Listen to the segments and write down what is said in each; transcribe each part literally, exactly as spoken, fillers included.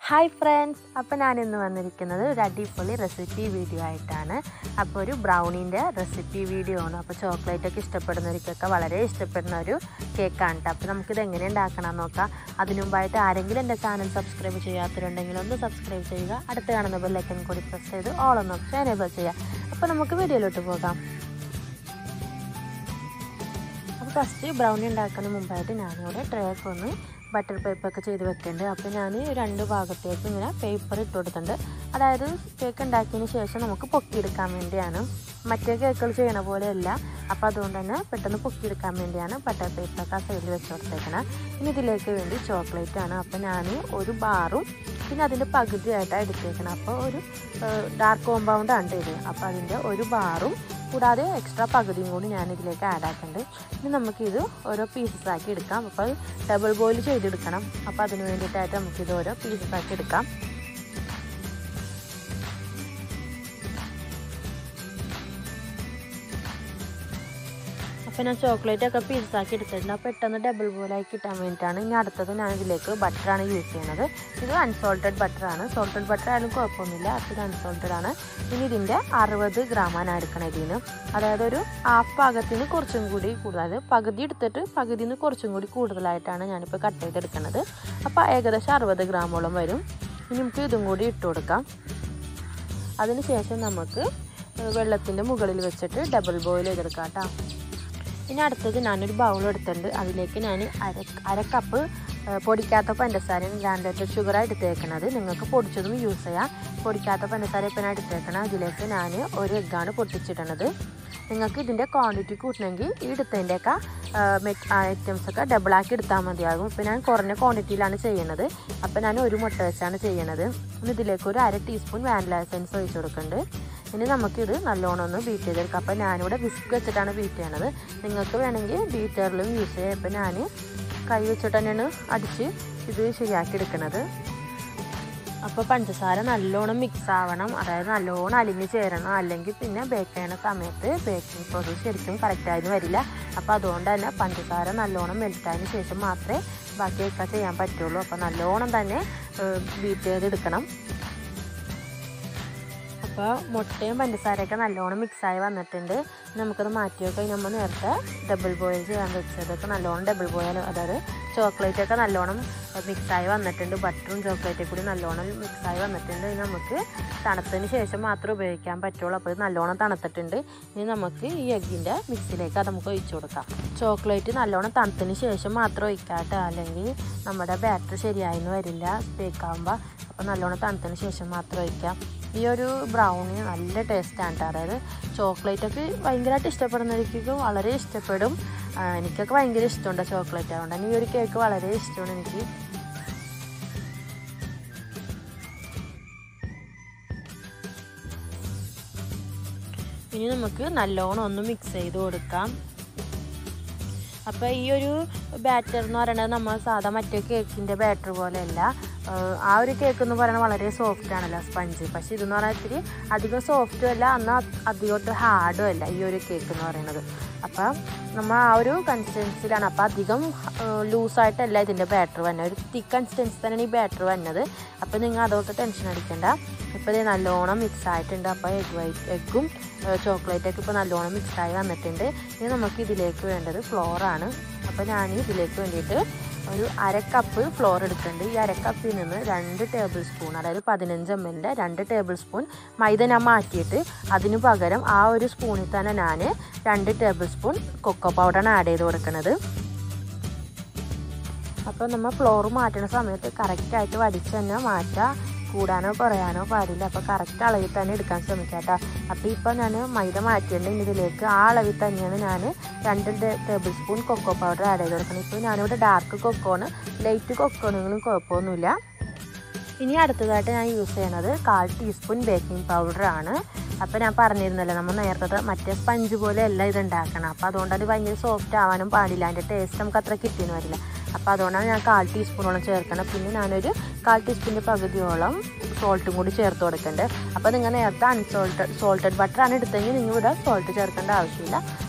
Hi friends, അപ്പോൾ ഞാൻ ഇന്ന് വന്നിരിക്കുന്നത് ഒരു അടിപൊളി റെസിപ്പി വീഡിയോ ആയിട്ടാണ്. അപ്പോൾ ഒരു ബ്രൗണിന്റെ റെസിപ്പി വീഡിയോ ആണ്. അപ്പോൾ ചോക്ലേറ്റ് ഒക്കെ ഇഷ്ടപ്പെടുന്നവർക്കൊക്കെ വളരെ ഇഷ്ടപ്പെടുന്ന ഒരു കേക്ക് ആണ്. അപ്പോൾ നമുക്ക് ഇത് എങ്ങനെ ഉണ്ടാക്കണം എന്ന് നോക്കാം. അതിനുമുമ്പായിട്ട് ആരെങ്കിലും എൻ്റെ ചാനൽ സബ്സ്ക്രൈബ് ചെയ്യാത്തവരുണ്ടെങ്കിൽ ഒന്ന് സബ്സ്ക്രൈബ് ചെയ്യുക. അടുത്ത് കാണുന്ന ബെൽ ഐക്കൺ കൂടി പ്രസ് ചെയ്ത് ഓൾ ഒന്ന് ഓപ്ഷൻ എനേബിൾ ചെയ്യുക. അപ്പോൾ നമുക്ക് വീഡിയോയിലോട്ട് പോകാം. അപ്പോൾ ഫസ്റ്റ് ബ്രൗണി ഉണ്ടാക്കുന്നതിന് മുമ്പായിട്ട് ഞാനിവിടെ ട്രേ ഒക്കെ ഒന്ന് ബട്ടർ പേപ്പറൊക്കെ ചെയ്ത് വെക്കുന്നുണ്ട്. അപ്പോൾ ഞാൻ രണ്ട് ഭാഗത്തേക്ക് ഇങ്ങനെ പേപ്പർ ഇട്ട് കൊടുത്തിട്ടുണ്ട്. അതായത് കേക്ക് ഉണ്ടാക്കിയതിന് ശേഷം നമുക്ക് പൊക്കിയെടുക്കാൻ വേണ്ടിയാണ്. മറ്റേ കേക്കുകൾ ചെയ്യണ പോലെയല്ല. അപ്പോൾ അതുകൊണ്ട് തന്നെ പെട്ടെന്ന് പൊക്കിയെടുക്കാൻ വേണ്ടിയാണ് ബട്ടർ പേപ്പറൊക്കെ ആ സൈഡിൽ വെച്ച് കൊടുത്തേക്കണം. ഇനി ഇതിലേക്ക് വേണ്ടി ചോക്ലേറ്റ് ആണ്. അപ്പോൾ ഞാൻ ഒരു ബാറും പിന്നെ അതിൻ്റെ പകുതിയായിട്ടാണ് എടുത്തേക്കണം. അപ്പോൾ ഒരു ഡാർക്ക് കോമ്പൗണ്ടാണ് ഇത്. അപ്പോൾ അതിൻ്റെ ഒരു ബാറും കൂടാതെ എക്സ്ട്രാ പകുതിയും കൂടി ഞാൻ ഇതിലേക്ക് ആഡ് ആക്കുന്നുണ്ട്. ഇനി നമുക്കിത് ഓരോ പീസസ് ആക്കി എടുക്കാം. അപ്പോൾ ഡബിൾ ബോയിൽ ചെയ്തെടുക്കണം. അപ്പോൾ അതിന് വേണ്ടിയിട്ടായിട്ട് നമുക്കിത് ഓരോ പീസസ് ആക്കി എടുക്കാം. അപ്പോൾ ഞാൻ ചോക്ലേറ്റ് ഒക്കെ പീസസ് ആക്കി എടുത്തിട്ടുണ്ട്. അപ്പോൾ പെട്ടെന്ന് ഡബിൾ ബോയിലായി കിട്ടാൻ വേണ്ടിയിട്ടാണ്. ഇനി അടുത്തത് ഞാൻ ഇതിലേക്ക് ബട്ടറാണ് യൂസ് ചെയ്യുന്നത്. ഇത് അൺസോൾട്ടഡ് ബട്ടറാണ്. സോൾട്ടഡ് ബട്ടർ ആയാലും കുഴപ്പമൊന്നുമില്ല. അത് അൺസോൾട്ടഡ് ആണ്. ഇനി ഇതിൻ്റെ അറുപത് ഗ്രാമാണ് എടുക്കണം ഇതിന്. അതായത് ഒരു ഹാഫ് പാകത്തിന് കുറച്ചും കൂടി കൂടുതൽ, പകുതി എടുത്തിട്ട് പകുതിയിൽ നിന്ന് കുറച്ചും കൂടി കൂടുതലായിട്ടാണ് ഞാനിപ്പോൾ കട്ട് ചെയ്തെടുക്കുന്നത്. അപ്പോൾ ഏകദേശം അറുപത് ഗ്രാമോളം വരും. ഇനി നമുക്ക് ഇതും കൂടി ഇട്ട് കൊടുക്കാം. അതിന് ശേഷം നമുക്ക് വെള്ളത്തിൻ്റെ മുകളിൽ വെച്ചിട്ട് ഡബിൾ ബോയിൽ ചെയ്തെടുക്കാം കേട്ടോ. ഇനി അടുത്തത് ഞാനൊരു ബൗൾ എടുത്തിട്ടുണ്ട്. അതിലേക്ക് ഞാൻ അര അര കപ്പ് പൊടിക്കാത്ത പഞ്ചസാരയും ഗ്രാൻഡഡ് ഷുഗറാണ് എടുത്തേക്കുന്നത്. നിങ്ങൾക്ക് പൊടിച്ചതും യൂസ് ചെയ്യാം. പൊടിക്കാത്ത പഞ്ചസാര ഇപ്പം ഞാൻ എടുത്തേക്കണം. അതിലേക്ക് ഞാൻ ഒരു എഗ്ഗാണ് പൊട്ടിച്ചിടണത്. നിങ്ങൾക്ക് ഇതിൻ്റെ ക്വാണ്ടിറ്റി കൂട്ടണമെങ്കിൽ ഈ എടുത്തതിൻ്റെയൊക്കെ ഐറ്റംസൊക്കെ ഡബിളാക്കി എടുത്താൽ മതിയാകും. ഇപ്പോൾ ഞാൻ കുറഞ്ഞ ക്വാണ്ടിറ്റിയിലാണ് ചെയ്യുന്നത്. അപ്പോൾ ഞാൻ ഒരു മുട്ട വെച്ചാണ് ചെയ്യണത്. ഇനി ഇതിലേക്ക് ഒരു അര ടീസ്പൂൺ വാനില എസൻസ് ഒഴിച്ച് കൊടുക്കുന്നുണ്ട്. ഇനി നമുക്കിത് നല്ലോണം ഒന്ന് ബീറ്റ് ചെയ്തെടുക്കാം. അപ്പോൾ ഞാനിവിടെ വിസ്ക് വെച്ചിട്ടാണ് ബീറ്റ് ചെയ്യണത്. നിങ്ങൾക്ക് വേണമെങ്കിൽ ബീറ്ററിലും യൂസ് ചെയ്യാം. ഇപ്പോൾ ഞാൻ കൈ വെച്ചിട്ട് തന്നെയാണ് അടിച്ച് ഇത് ശരിയാക്കി എടുക്കുന്നത്. അപ്പോൾ പഞ്ചസാര നല്ലോണം മിക്സ് ആവണം. അതായത് നല്ലോണം അലിഞ്ഞ് ചേരണം. അല്ലെങ്കിൽ പിന്നെ ബേക്ക് ചെയ്യുന്ന സമയത്ത് ബേക്കിംഗ് പ്രോസസ് ശരിക്കും കറക്റ്റായിട്ട് വരില്ല. അപ്പോൾ അതുകൊണ്ട് തന്നെ പഞ്ചസാര നല്ലോണം മെൽറ്റായതിന് ശേഷം മാത്രമേ ബാക്കിയൊക്കെ ചെയ്യാൻ പറ്റുള്ളൂ. അപ്പോൾ നല്ലോണം തന്നെ ബീറ്റ് ചെയ്തെടുക്കണം. അപ്പോൾ മുട്ടയും പഞ്ചസാരയൊക്കെ നല്ലോണം മിക്സായി വന്നിട്ടുണ്ട്. നമുക്കത് മാറ്റി വെക്കാം. നമ്മൾ നേരത്തെ ഡബിൾ ബോയിൽ ചെയ്യാൻ വെച്ചതൊക്കെ നല്ലോണം ഡബിൾ ബോയിൽ, അതായത് ചോക്ലേറ്റൊക്കെ നല്ലോണം മിക്സായി വന്നിട്ടുണ്ട്. ബട്ടറും ചോക്ലേറ്റും കൂടി നല്ലോണം മിക്സായി വന്നിട്ടുണ്ട്. ഇനി നമുക്ക് തണുത്തതിന് ശേഷം മാത്രമേ ഉപയോഗിക്കാൻ പറ്റുള്ളൂ. അപ്പോൾ ഇത് നല്ലോണം തണുത്തിട്ടുണ്ട്. ഇനി നമുക്ക് ഈ എഗ്ഗിൻ്റെ മിക്സിലേക്ക് അത് നമുക്ക് ഒഴിച്ചു കൊടുക്കാം. ചോക്ലേറ്റ് നല്ലോണം തണുത്തതിന് ശേഷം മാത്രം ഒഴിക്കാട്ടോ, അല്ലെങ്കിൽ നമ്മുടെ ബാറ്റർ ശരിയായെന്ന് വരില്ല ബേക്കാകുമ്പോൾ. അപ്പോൾ നല്ലോണം തണുത്തതിന് ശേഷം മാത്രം ഒഴിക്കാം. ഈ ഒരു ബ്രൗണി നല്ല ടേസ്റ്റാണ് കേട്ടോ. അതായത് ചോക്ലേറ്റൊക്കെ ഭയങ്കരമായിട്ട് ഇഷ്ടപ്പെടുന്നവർക്ക് വളരെ ഇഷ്ടപ്പെടും. എനിക്കൊക്കെ ഭയങ്കര ഇഷ്ടമുണ്ട് ചോക്ലേറ്റ്. അതുകൊണ്ട് തന്നെ ഈ ഒരു കേക്ക് വളരെ ഇഷ്ടമാണ് എനിക്ക്. ഇനി നമുക്ക് നല്ലോണം ഒന്ന് മിക്സ് ചെയ്ത് കൊടുക്കാം. അപ്പോൾ ഈ ഒരു ബാറ്റർ എന്ന് പറയുന്നത് നമ്മൾ സാധാ മറ്റേ കേക്കിൻ്റെ ബാറ്റർ പോലെയല്ല. ആ ഒരു കേക്ക് എന്ന് പറയുന്നത് വളരെ സോഫ്റ്റ് ആണല്ലോ, സ്പഞ്ച്. പക്ഷേ ഇതെന്ന് പറഞ്ഞാൽ ഇത്തിരി അധികം സോഫ്റ്റും അല്ല, എന്നാൽ അധികമായിട്ട് ഹാർഡും അല്ല ഈ ഒരു കേക്ക് എന്ന് പറയുന്നത്. അപ്പം നമ്മൾ ആ ഒരു കൺസിസ്റ്റൻസിലാണ്. അപ്പോൾ അധികം ലൂസായിട്ടല്ല ഇതിൻ്റെ ബാറ്റർ വന്നത്. ഒരു തിക്ക് കൺസിസ്റ്റൻസി തന്നെയാണ് ഈ ബാറ്റർ വന്നത്. അപ്പോൾ നിങ്ങൾ അതോട്ട് ടെൻഷൻ അടിക്കേണ്ട. ഇപ്പോൾ ഇത് നല്ലോണം മിക്സ് ആയിട്ടുണ്ട്. അപ്പോൾ എഗ് വൈറ്റ് എഗ്ഗും ചോക്ലേറ്റൊക്കെ ഇപ്പോൾ നല്ലോണം മിക്സായി വന്നിട്ടുണ്ട്. ഇനി നമുക്ക് ഇതിലേക്ക് വേണ്ടത് ഫ്ലോറാണ്. അപ്പോൾ ഞാൻ ഇതിലേക്ക് വേണ്ടിയിട്ട് ഒരു അര കപ്പ് ഫ്ലോർ എടുക്കുന്നുണ്ട്. ഈ അര കപ്പിൽ നിന്ന് രണ്ട് ടേബിൾ സ്പൂൺ, അതായത് പതിനഞ്ച് എം എല്ലിൻ്റെ രണ്ട് ടേബിൾ സ്പൂൺ മൈദ ഞാൻ മാറ്റിയിട്ട് അതിന് പകരം ആ ഒരു സ്പൂണിൽ തന്നെ ഞാൻ രണ്ട് ടേബിൾ സ്പൂൺ കൊക്കോ പൗഡറാണ് ആഡ് ചെയ്ത് കൊടുക്കുന്നത്. അപ്പോൾ നമ്മൾ ഫ്ലോർ മാറ്റുന്ന സമയത്ത് കറക്റ്റായിട്ട് വടിച്ച് തന്നെ മാറ്റാം. കൂടാനോ കുറയാനോ പാടില്ല. അപ്പോൾ കറക്റ്റ് അളവിൽ തന്നെ എടുക്കാൻ ശ്രമിക്കാം കേട്ടോ. അപ്പോൾ ഇപ്പോൾ ഞാൻ മൈദ മാറ്റിയിട്ടുണ്ടെങ്കിൽ ഇതിലേക്ക് ആ അളവിൽ തന്നെയാണ് ഞാൻ രണ്ട് tablespoon cocoa powder add ചെയ്ത് കൊടുക്കണം. ഇപ്പോൾ ഞാനിവിടെ ഡാർക്ക് കൊക്കോണ്, ലൈറ്റ് കൊക്കോണെങ്കിലും കുഴപ്പമൊന്നുമില്ല. ഇനി അടുത്തതായിട്ട് ഞാൻ യൂസ് ചെയ്യുന്നത് കാൽ ടീസ്പൂൺ ബേക്കിംഗ് പൗഡറാണ്. അപ്പോൾ ഞാൻ പറഞ്ഞിരുന്നല്ലോ, നമ്മൾ നേരത്തെ മറ്റേ സ്പഞ്ച് പോലെ അല്ല ഇത് ഉണ്ടാക്കണം. അപ്പോൾ അതുകൊണ്ട് അത് ഭയങ്കര സോഫ്റ്റ് ആവാനും പാടില്ല. അതിൻ്റെ ടേസ്റ്റ് നമുക്ക് അത്ര കിട്ടിയെന്ന് വരില്ല. അപ്പോൾ അതുകൊണ്ടാണ് ഞാൻ കാൽ ടീസ്പൂണോളം ചേർക്കണം. പിന്നെ ഞാനൊരു കാൽ ടീസ്പൂണിൻ്റെ പകുതിയോളം സോൾട്ടും കൂടി ചേർത്ത് കൊടുക്കുന്നുണ്ട്. അപ്പോൾ നിങ്ങൾ നേരത്തെ അൺസോൾട്ടഡ് സോൾട്ടഡ് ബട്ടറാണ് എടുത്തെങ്കിൽ നിങ്ങൾ ഇവിടെ സോൾട്ട് ചേർക്കേണ്ട ആവശ്യമില്ല.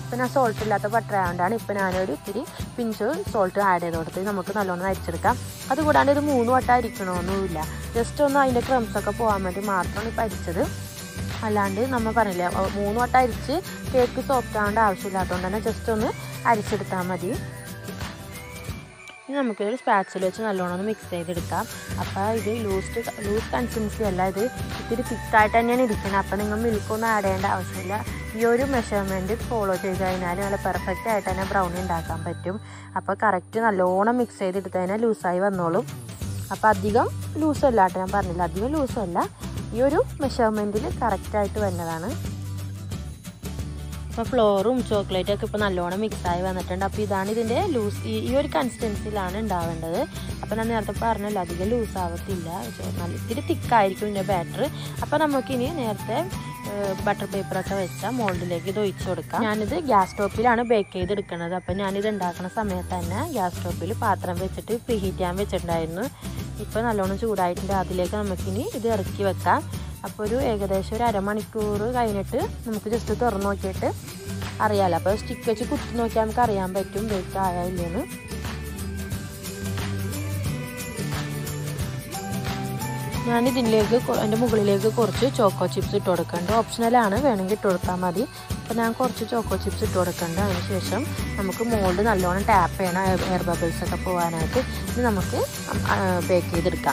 ഇപ്പം ഞാൻ സോൾട്ട് ഇല്ലാത്ത ബട്ടർ ആയതുകൊണ്ടാണ് ഇപ്പം ഞാനൊരു ഇത്തിരി പിഞ്ച് സോൾട്ട് ആഡ് ചെയ്ത് കൊടുത്ത് നമുക്ക് നല്ലോണം അരിച്ചെടുക്കാം. അതുകൂടാണ്ട് ഒരു മൂന്ന് വട്ടം അരിക്കണമെന്നുമില്ല, ജസ്റ്റ് ഒന്ന് അതിൻ്റെ ക്രംസൊക്കെ പോകാൻ വേണ്ടി മാത്രമാണ് ഇപ്പം അരിച്ചത്. അല്ലാണ്ട് നമ്മൾ പറഞ്ഞില്ലേ മൂന്ന് വട്ടം അരിച്ച് കേക്ക് സോഫ്റ്റ് ആവേണ്ട ആവശ്യമില്ലാത്തതുകൊണ്ട് തന്നെ ജസ്റ്റ് ഒന്ന് അരിച്ചെടുത്താൽ മതി. ഇനി നമുക്കൊരു സ്പാച്ചിൽ വെച്ച് നല്ലോണം ഒന്ന് മിക്സ് ചെയ്തെടുക്കാം. അപ്പോൾ ഇത് ലൂസ് ലൂസ് കൺസിസ്റ്റൻസി അല്ല, ഇത് ഇത്തിരി തിക്കായിട്ട് തന്നെയാണ് ഇരിക്കുന്നത്. അപ്പോൾ നിങ്ങൾ മിൽക്കൊന്നും ആഡ് ചെയ്യേണ്ട ആവശ്യമില്ല. ഈ ഒരു മെഷർമെൻറ്റ് ഫോളോ ചെയ്ത് കഴിഞ്ഞാൽ നല്ല പെർഫെക്റ്റ് ആയിട്ട് തന്നെ ബ്രൗണി ഉണ്ടാക്കാൻ പറ്റും. അപ്പോൾ കറക്റ്റ് നല്ലോണം മിക്സ് ചെയ്തെടുത്ത് കഴിഞ്ഞാൽ ലൂസായി വന്നോളും. അപ്പോൾ അധികം ലൂസല്ല കേട്ടോ, ഞാൻ പറഞ്ഞില്ല അധികം ലൂസല്ല, ഈ ഒരു മെഷർമെൻറ്റിൽ കറക്റ്റായിട്ട് വരുന്നതാണ്. അപ്പോൾ ഫ്ലോറും ചോക്ലേറ്റും ഒക്കെ ഇപ്പോൾ നല്ലോണം മിക്സായി വന്നിട്ടുണ്ട്. അപ്പോൾ ഇതാണ് ഇതിൻ്റെ ലൂസ്, ഈ ഒരു കൺസിസ്റ്റൻസിയിലാണ് ഉണ്ടാവേണ്ടത്. അപ്പോൾ ഞാൻ നേരത്തെ പറഞ്ഞല്ലോ അധികം ലൂസ് ആവത്തില്ല, നല്ല ഇത്തിരി തിക്കായിരിക്കും ഇതിൻ്റെ ബാറ്റർ. അപ്പോൾ നമുക്കിനി നേരത്തെ ബട്ടർ പേപ്പറൊക്കെ വെച്ചാൽ മോൾഡിലേക്ക് ഇത് ഒഴിച്ചു കൊടുക്കാം. ഞാനിത് ഗ്യാസ് സ്റ്റോപ്പിലാണ് ബേക്ക് ചെയ്തെടുക്കുന്നത്. അപ്പോൾ ഞാനിത് ഉണ്ടാക്കുന്ന സമയത്ത് തന്നെ ഗ്യാസ് സ്റ്റോപ്പിൽ പാത്രം വെച്ചിട്ട് പ്രീ ഹീറ്റ് ചെയ്യാൻ വെച്ചിട്ടുണ്ടായിരുന്നു. ഇപ്പോൾ നല്ലോണം ചൂടായിട്ടുണ്ട്, അതിലേക്ക് നമുക്കിനി ഇത് ഇറക്കി വെക്കാം. അപ്പോൾ ഒരു ഏകദേശം ഒരു അരമണിക്കൂർ കഴിഞ്ഞിട്ട് നമുക്ക് ജസ്റ്റ് തുറന്ന് നോക്കിയിട്ട് അറിയാമല്ലോ. അപ്പോൾ സ്റ്റിക്ക് വെച്ച് കുത്തി നോക്കിയാൽ നമുക്ക് അറിയാൻ പറ്റും ബേക്ക് ആയില്ലെന്ന്. ഞാനിതിലേക്ക് അതിൻ്റെ മുകളിലേക്ക് കുറച്ച് ചോക്കോ ചിപ്സ് ഇട്ട് കൊടുക്കുന്നുണ്ട്. ഓപ്ഷണലാണ്, വേണമെങ്കിൽ ഇട്ട് കൊടുത്താൽ മതി. അപ്പോൾ ഞാൻ കുറച്ച് ചോക്കോ ചിപ്സ് ഇട്ട് കൊടുക്കുന്നുണ്ട്. അതിന് ശേഷം നമുക്ക് മോൾഡ് നല്ലോണം ടാപ്പ് ചെയ്യണം എയർ ബബിൾസ് ഒക്കെ പോകാനായിട്ട്. ഇത് നമുക്ക് ബേക്ക് ചെയ്തെടുക്കാം.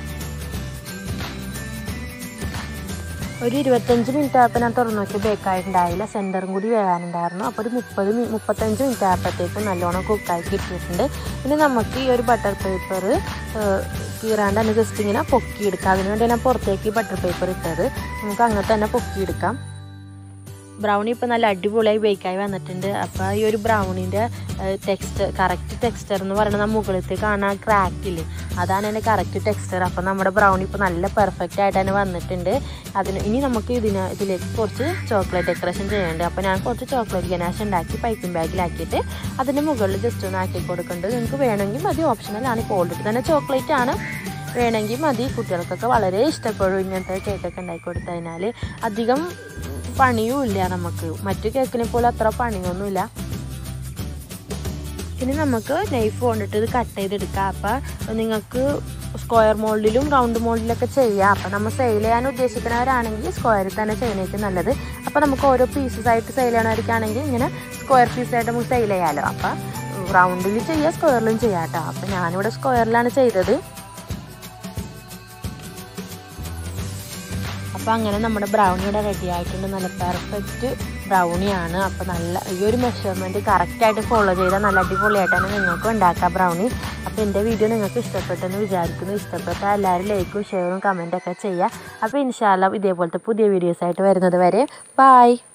ഒരു ഇരുപത്തഞ്ച് മിനിറ്റ് ആയപ്പോൾ ഞാൻ തുറന്നു നോക്കി ബേക്കായിട്ടുണ്ടായില്ല, സെൻറ്ററും കൂടി വേകാനുണ്ടായിരുന്നു. അപ്പോൾ ഒരു മുപ്പത് മുപ്പത്തഞ്ച് മിനിറ്റ് ആയപ്പോഴത്തേക്കും നല്ലോണം കുക്കായി കിട്ടിയിട്ടുണ്ട്. ഇനി നമുക്ക് ഈ ഒരു ബട്ടർ പേപ്പർ കീറാണ്ട് തന്നെ ജസ്റ്റ് ഇങ്ങനെ പൊക്കിയെടുക്കാം. അതിനുവേണ്ടി ഞാൻ പുറത്തേക്ക് ബട്ടർ പേപ്പർ ഇട്ടത്, നമുക്ക് അങ്ങനെ തന്നെ പൊക്കിയെടുക്കാം. ബ്രൗണി ഇപ്പോൾ നല്ല അടിപൊളിയായി ബേക്കായി വന്നിട്ടുണ്ട്. അപ്പോൾ ഈ ഒരു ബ്രൗണീൻ്റെ ടെക്സ്ചർ, കറക്റ്റ് ടെക്സ്ചർ എന്ന് പറയുന്നത് മുകളിലത്തെ കാണാൻ ക്രാക്കില്ലേ, അതാണ് എൻ്റെ കറക്റ്റ് ടെക്സ്ചർ. അപ്പോൾ നമ്മുടെ ബ്രൗണി ഇപ്പോൾ നല്ല പെർഫെക്റ്റ് ആയിട്ട് തന്നെ വന്നിട്ടുണ്ട്. അതിന് ഇനി നമുക്ക് ഇതിന് ഇതിലേക്ക് കുറച്ച് ചോക്ലേറ്റ് ഡെക്കറേഷൻ ചെയ്യുന്നുണ്ട്. അപ്പോൾ ഞാൻ കുറച്ച് ചോക്ലേറ്റ് ഗനാഷ് ഉണ്ടാക്കി പൈപ്പിംഗ് ബാഗിലാക്കിയിട്ട് അതിൻ്റെ മുകളിൽ ജസ്റ്റ് ഒന്ന് ആക്കി കൊടുക്കുന്നുണ്ട്. നിങ്ങൾക്ക് വേണമെങ്കിൽ മതി, ഓപ്ഷണലാണ്. ഇപ്പോൾ ഓൾറെഡി തന്നെ ചോക്ലേറ്റ് ആണ്, വേണമെങ്കിൽ മതി. കുട്ടികൾക്കൊക്കെ വളരെ ഇഷ്ടപ്പെടും ഇങ്ങനത്തെ കേക്കൊക്കെ ഉണ്ടാക്കി കൊടുത്തു കഴിഞ്ഞാൽ. അധികം പണിയും ഇല്ല നമുക്ക്, മറ്റു കേക്കിനെ പോലെ അത്ര പണിയൊന്നുമില്ല. ഇനി നമുക്ക് നൈഫ് കൊണ്ടിട്ട് ഇത് കട്ട് ചെയ്തെടുക്കാം. അപ്പോൾ നിങ്ങൾക്ക് സ്ക്വയർ മോൾഡിലും റൗണ്ട് മോൾഡിലൊക്കെ ചെയ്യാം. അപ്പോൾ നമ്മൾ സെയിൽ ചെയ്യാൻ ഉദ്ദേശിക്കുന്നവരാണെങ്കിൽ സ്ക്വയറിൽ തന്നെ ചെയ്യുന്നതായിരിക്കും നല്ലത്. അപ്പോൾ നമുക്ക് ഓരോ പീസസ് ആയിട്ട് സെയിൽ ചെയ്യണവർക്കാണെങ്കിൽ ഇങ്ങനെ സ്ക്വയർ പീസായിട്ട് നമുക്ക് സെയിൽ ചെയ്യാമല്ലോ. അപ്പോൾ റൗണ്ടിൽ ചെയ്യുക, സ്ക്വയറിലും ചെയ്യാം കേട്ടോ. അപ്പോൾ ഞാനിവിടെ സ്ക്വയറിലാണ് ചെയ്തത്. അപ്പോൾ അങ്ങനെ നമ്മുടെ ബ്രൗണി ഇവിടെ റെഡി ആയിട്ടുണ്ട്. നല്ല പെർഫെക്റ്റ് ബ്രൗണിയാണ്. അപ്പോൾ നല്ല ഈ ഒരു മെഷർമെൻറ്റ് കറക്റ്റായിട്ട് ഫോളോ ചെയ്താൽ നല്ല അടിപൊളിയായിട്ടാണ് നിങ്ങൾക്ക് ഉണ്ടാക്കുക ബ്രൗണി. അപ്പോൾ എൻ്റെ വീഡിയോ നിങ്ങൾക്ക് ഇഷ്ടപ്പെട്ടെന്ന് വിചാരിക്കുന്നു. ഇഷ്ടപ്പെട്ടാൽ എല്ലാവരും ലൈക്കും ഷെയറും കമൻറ്റൊക്കെ ചെയ്യുക. അപ്പോൾ ഇൻഷാ അല്ലാഹ് ഇതേപോലത്തെ പുതിയ വീഡിയോസായിട്ട് വരുന്നത് വരെ ബൈ.